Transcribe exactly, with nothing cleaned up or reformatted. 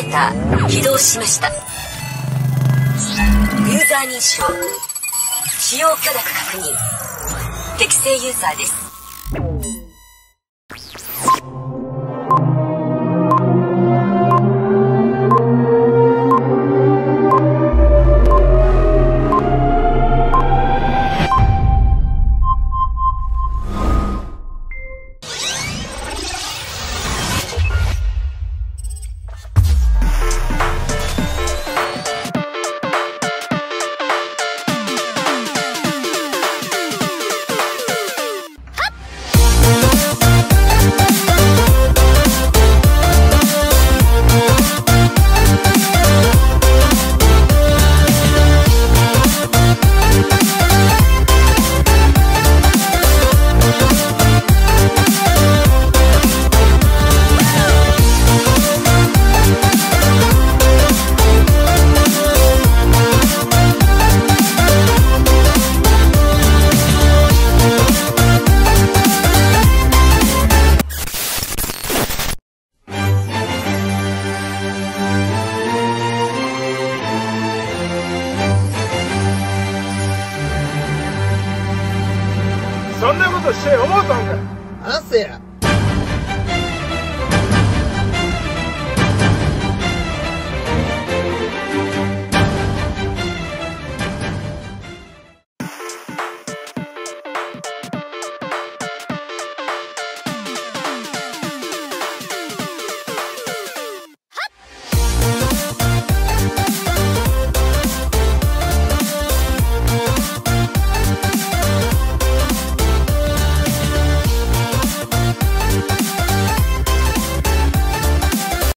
ーター起動しました。ユーザー認証、使用許諾確認、適正ユーザーです。 そんなことして思うたんか。 話せや。